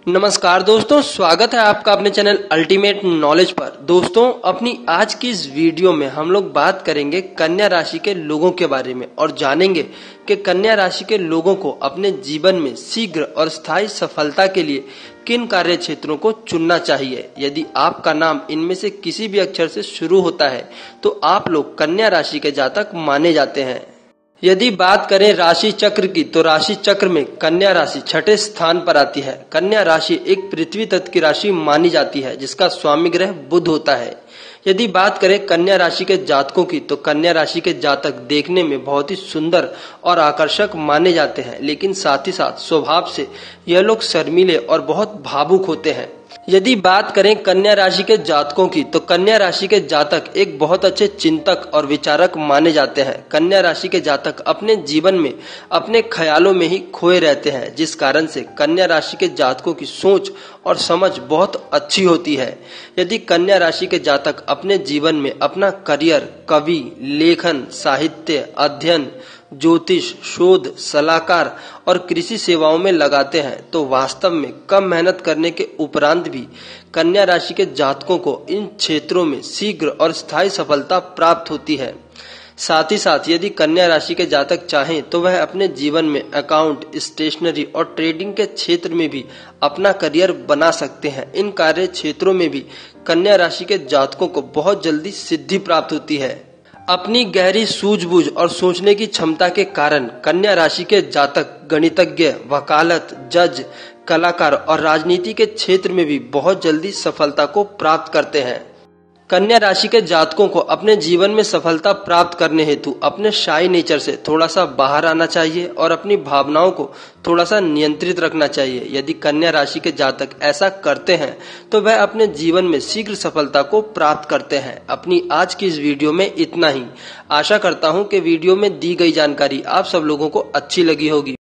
नमस्कार दोस्तों, स्वागत है आपका अपने चैनल अल्टीमेट नॉलेज पर। दोस्तों, अपनी आज की इस वीडियो में हम लोग बात करेंगे कन्या राशि के लोगों के बारे में और जानेंगे कि कन्या राशि के लोगों को अपने जीवन में शीघ्र और स्थायी सफलता के लिए किन कार्य क्षेत्रों को चुनना चाहिए। यदि आपका नाम इनमें से किसी भी अक्षर से शुरू होता है तो आप लोग कन्या राशि के जातक माने जाते हैं। यदि बात करें राशि चक्र की तो राशि चक्र में कन्या राशि छठे स्थान पर आती है। कन्या राशि एक पृथ्वी तत्व की राशि मानी जाती है जिसका स्वामी ग्रह बुध होता है। यदि बात करें कन्या राशि के जातकों की तो कन्या राशि के जातक देखने में बहुत ही सुंदर और आकर्षक माने जाते हैं, लेकिन साथ ही साथ स्वभाव से यह लोग शर्मीले और बहुत भावुक होते हैं। यदि बात करें कन्या राशि के जातकों की तो कन्या राशि के जातक एक बहुत अच्छे चिंतक और विचारक माने जाते हैं। कन्या राशि के जातक अपने जीवन में अपने ख्यालों में ही खोए रहते हैं, जिस कारण से कन्या राशि के जातकों की सोच और समझ बहुत अच्छी होती है। यदि कन्या राशि के जातक अपने जीवन में अपना करियर कवि, लेखन, साहित्य, अध्ययन, ज्योतिष, शोध, सलाहकार और कृषि सेवाओं में लगाते हैं तो वास्तव में कम मेहनत करने के उपरांत भी कन्या राशि के जातकों को इन क्षेत्रों में शीघ्र और स्थायी सफलता प्राप्त होती है। साथ ही साथ यदि कन्या राशि के जातक चाहें तो वह अपने जीवन में अकाउंट, स्टेशनरी और ट्रेडिंग के क्षेत्र में भी अपना करियर बना सकते हैं। इन कार्य क्षेत्रों में भी कन्या राशि के जातकों को बहुत जल्दी सिद्धि प्राप्त होती है। अपनी गहरी सूझबूझ और सोचने की क्षमता के कारण कन्या राशि के जातक गणितज्ञ, वकालत, जज, कलाकार और राजनीति के क्षेत्र में भी बहुत जल्दी सफलता को प्राप्त करते हैं। कन्या राशि के जातकों को अपने जीवन में सफलता प्राप्त करने हेतु अपने शाई नेचर से थोड़ा सा बाहर आना चाहिए और अपनी भावनाओं को थोड़ा सा नियंत्रित रखना चाहिए। यदि कन्या राशि के जातक ऐसा करते हैं तो वह अपने जीवन में शीघ्र सफलता को प्राप्त करते हैं। अपनी आज की इस वीडियो में इतना ही। आशा करता हूं कि वीडियो में दी गई जानकारी आप सब लोगों को अच्छी लगी होगी।